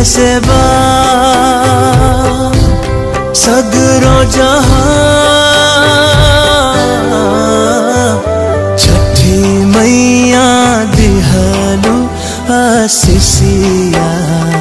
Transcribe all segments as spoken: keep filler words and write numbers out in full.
से बा सगरो जहां छठी मैया दिहलु आशीषिया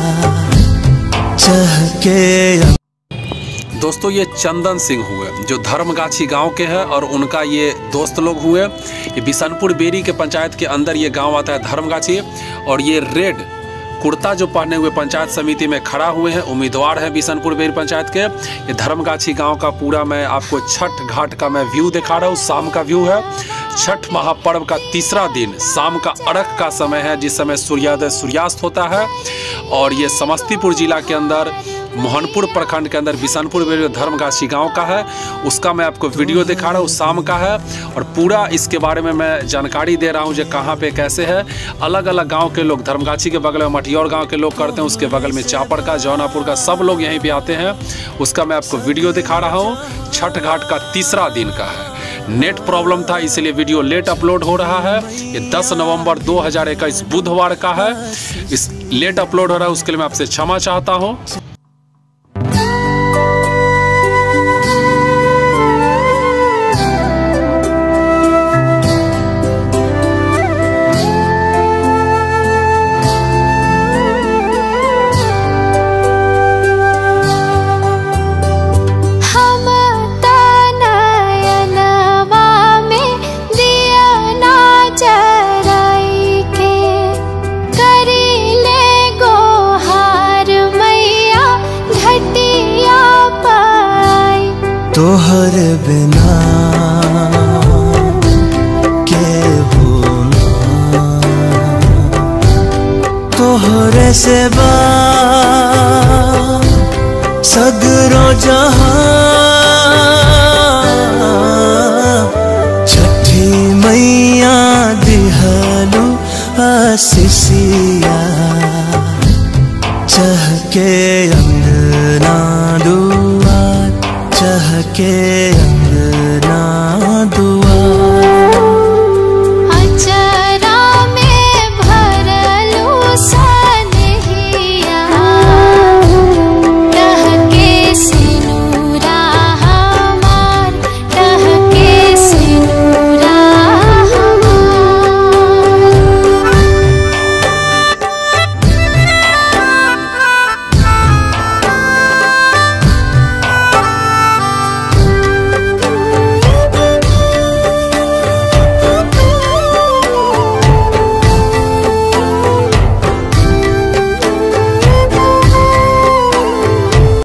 चहके। दोस्तों ये चंदन सिंह हुए जो धर्मगाछी गांव के हैं और उनका ये दोस्त लोग हुए। ये बिशनपुर बेरी के पंचायत के अंदर ये गांव आता है धर्मगाछी। और ये रेड कुर्ता जो पहने हुए पंचायत समिति में खड़ा हुए हैं उम्मीदवार हैं बिशनपुर बेरी पंचायत के। ये धर्मगाछी गांव का पूरा मैं आपको छठ घाट का मैं व्यू दिखा रहा हूँ। शाम का व्यू है। छठ महापर्व का तीसरा दिन शाम का अर्घ का समय है जिस समय सूर्योदय सूर्यास्त होता है। और ये समस्तीपुर जिला के अंदर मोहनपुर प्रखंड के अंदर बिशनपुर बेरी धर्मगाछी गांव का है। उसका मैं आपको वीडियो दिखा रहा हूँ। शाम का है और पूरा इसके बारे में मैं जानकारी दे रहा हूँ जो कहाँ पे कैसे है। अलग अलग गांव के लोग धर्मगाछी के बगल में मटियौर गांव के लोग करते हैं, उसके बगल में चापड़ का जौनापुर का सब लोग यहीं पे आते हैं। उसका मैं आपको वीडियो दिखा रहा हूँ। छठ घाट का तीसरा दिन का है। नेट प्रॉब्लम था इसलिए वीडियो लेट अपलोड हो रहा है। ये दस नवंबर दो हज़ार इक्कीस बुधवार का है। इस लेट अपलोड हो रहा है उसके लिए मैं आपसे क्षमा चाहता हूँ। तोहर बिना के होना तोहरे से बा सगरो जहां छठी मैया दिहलु आशीषिया चहके अंगना दुआर चहके